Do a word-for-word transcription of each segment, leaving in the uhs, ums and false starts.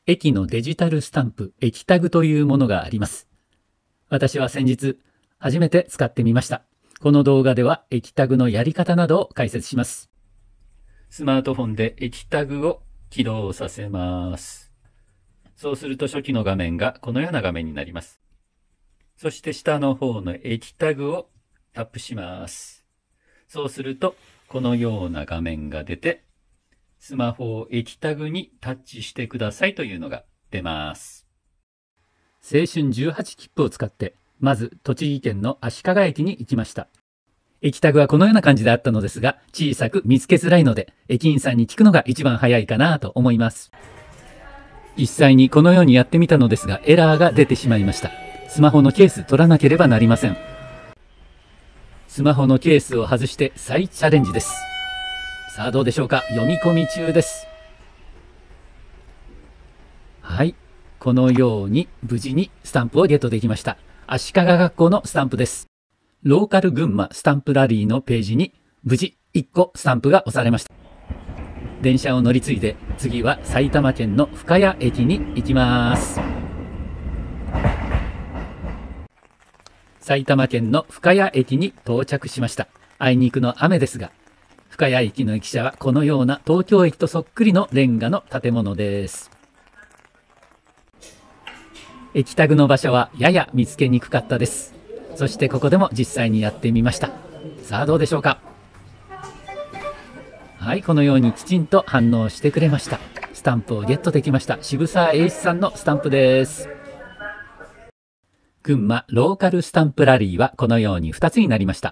駅のデジタルスタンプ、駅タグというものがあります。私は先日、初めて使ってみました。この動画では駅タグのやり方などを解説します。スマートフォンで駅タグを起動させます。そうすると初期の画面がこのような画面になります。そして下の方の駅タグをタップします。そうするとこのような画面が出て、スマホを駅タグにタッチしてくださいというのが出ます。青春じゅうはち切符を使って、まず栃木県の足利駅に行きました。駅タグはこのような感じであったのですが、小さく見つけづらいので、駅員さんに聞くのが一番早いかなと思います。実際にこのようにやってみたのですが、エラーが出てしまいました。スマホのケース取らなければなりません。スマホのケースを外して再チャレンジです。さあどうでしょうか。読み込み中です。はい。このように無事にスタンプをゲットできました。足利学校のスタンプです。ローカル群馬スタンプラリーのページに無事いっこスタンプが押されました。電車を乗り継いで次は埼玉県の深谷駅に行きます。埼玉県の深谷駅に到着しました。あいにくの雨ですが、深谷駅の駅舎はこのような東京駅とそっくりのレンガの建物です。駅タグの場所はやや見つけにくかったです。そしてここでも実際にやってみました。さあどうでしょうか。はい、このようにきちんと反応してくれました。スタンプをゲットできました。渋沢栄一さんのスタンプです。群馬ローカルスタンプラリーはこのようにふたつになりました。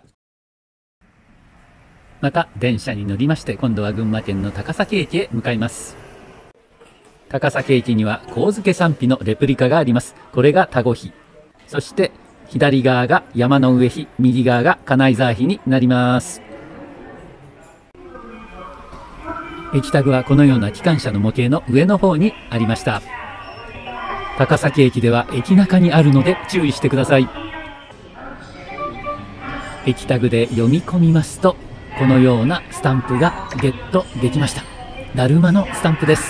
また電車に乗りまして今度は群馬県の高崎駅へ向かいます。高崎駅には上野賛否のレプリカがあります。これが田子碑。そして左側が山の上碑、右側が金井沢碑になります。駅タグはこのような機関車の模型の上の方にありました。高崎駅では駅中にあるので注意してください。駅タグで読み込みますと、このようなスタンプがゲットできました。だるまのスタンプです。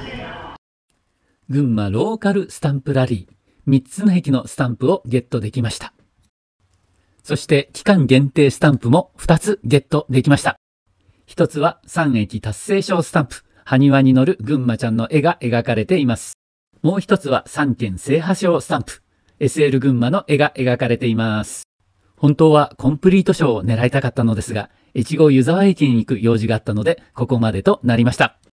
群馬ローカルスタンプラリー。みっつの駅のスタンプをゲットできました。そして期間限定スタンプもふたつゲットできました。ひとつはさん駅達成証スタンプ。埴輪に乗る群馬ちゃんの絵が描かれています。もうひとつはさん県制覇証スタンプ。エスエル 群馬の絵が描かれています。本当はコンプリート賞を狙いたかったのですが、越後湯沢駅に行く用事があったので、ここまでとなりました。